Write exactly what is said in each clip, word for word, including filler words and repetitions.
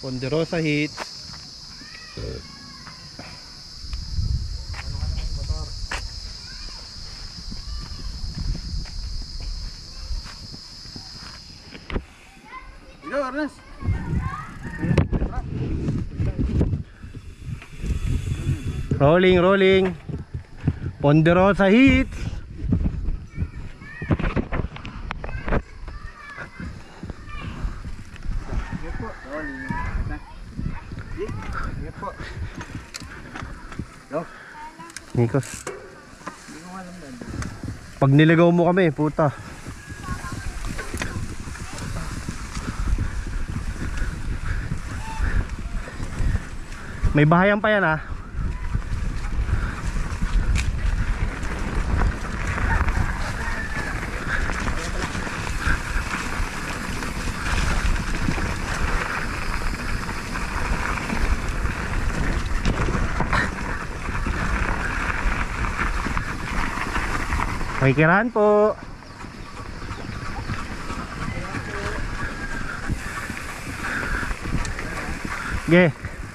Ponderosa hits. Ikaw, Ernest. Rolling, rolling. Ponderosa hits. Sige po. Rolling. Sige po. Go. Nikos. Hindi ko alam ba. Pag niligaw mo kami, puta. May bahayan pa yan ah. Pakikirahan po. Ge.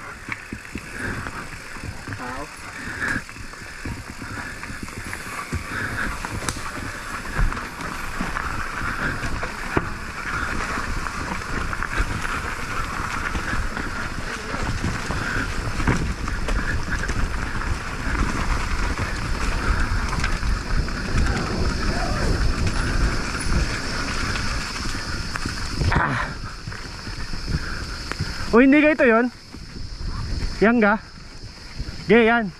O hindi ka ito yun? Yan ga? Ge, yan.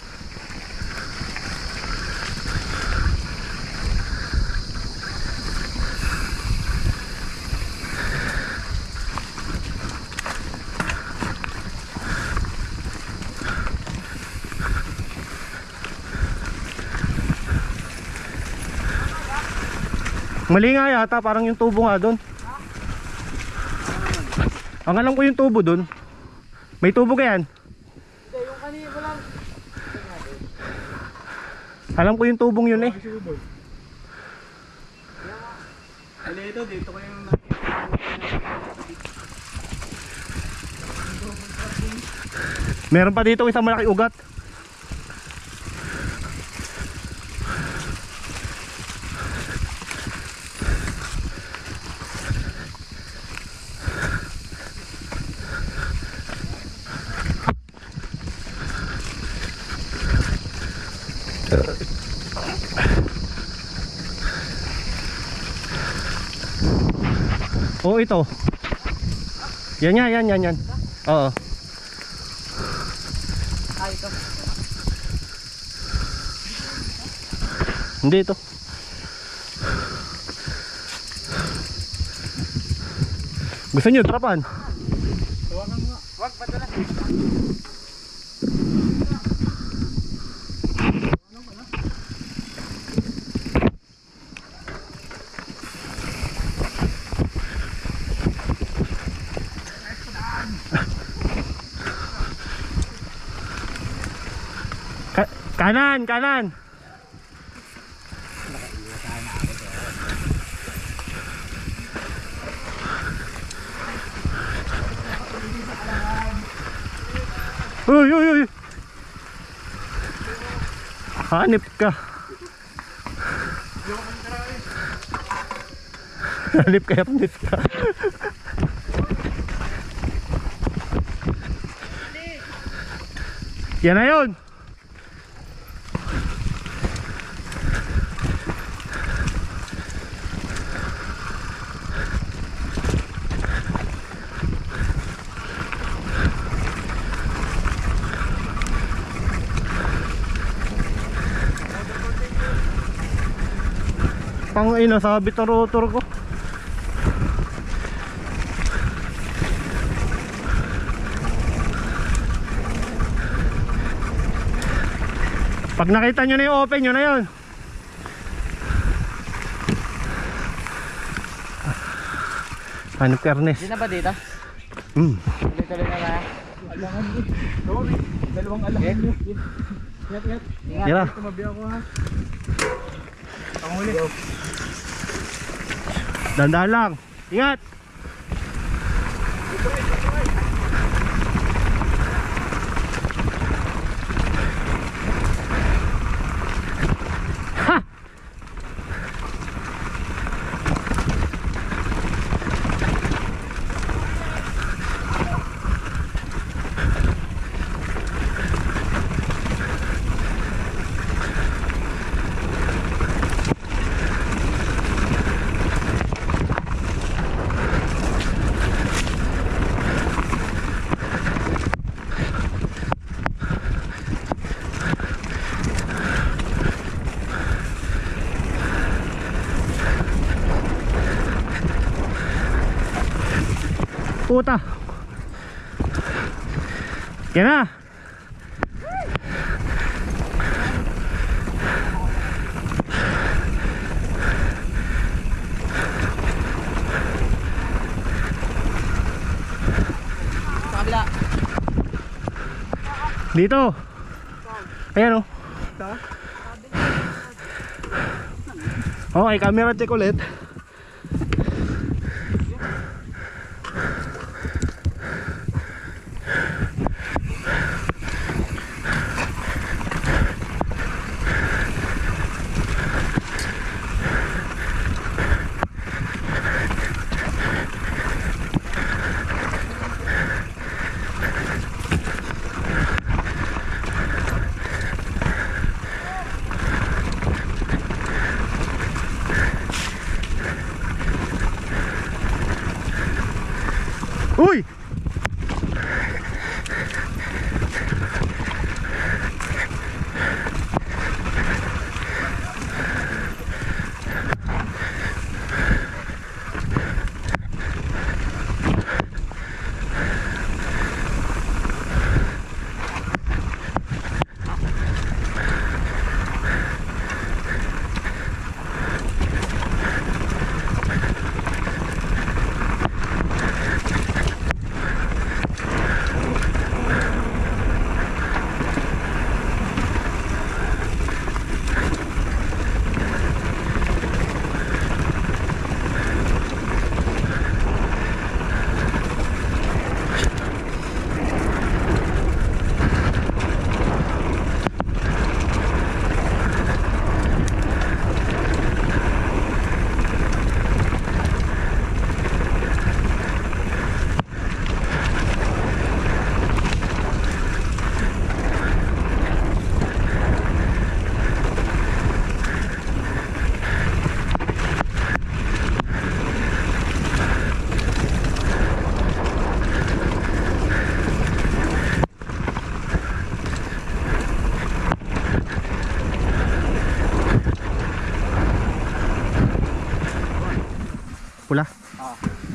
Mali nga yata, parang yung tubo nga doon. Ang alam ko yung tubo dun. May tubo ka yan? Hindi, yung kanina lang. Alam ko yung tubong yun eh. Ano ito, dito kayo yung Meron pa dito isang malaki ugat. Oh, ito. Yan yan yan yan yan. Oo. Ay, ito. Hindi ito. Gusto niyo trapan? Tawagan mo nga. Wag, padala. Kanan, kanan. Uy, uy, uy. Hanip ka. Hanip ka, hanip ka. Yan na yun. Pang ina, sabit ang rotor ko. Pag nakita nyo na yung open, yun na yun. Hanap ka, Ernest. Hindi na ba dito? Hmm. Tuloy-tuloy na na. Alangan mo. Sorry. Dalawang alangan mo. Yat, yat. Tira. Tumabi ako ha. Panghuli. Dandahan lang. Ingat. Puta. Yan na. Sa kabila. Dito. Ayan o. Okay, camera check ulit. Uy! Pula. Ah.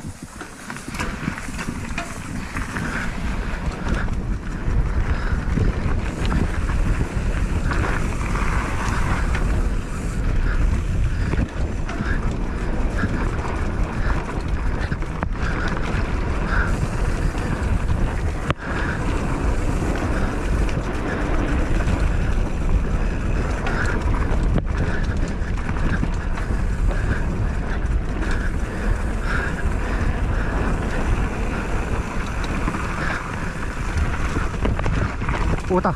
Puta.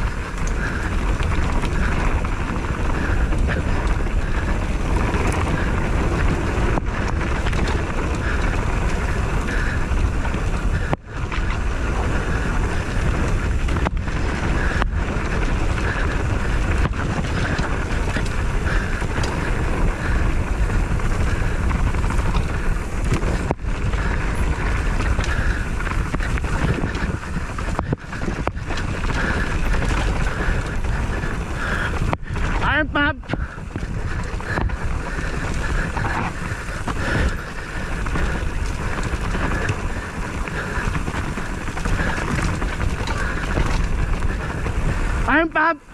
Iron Pop. Iron Pop.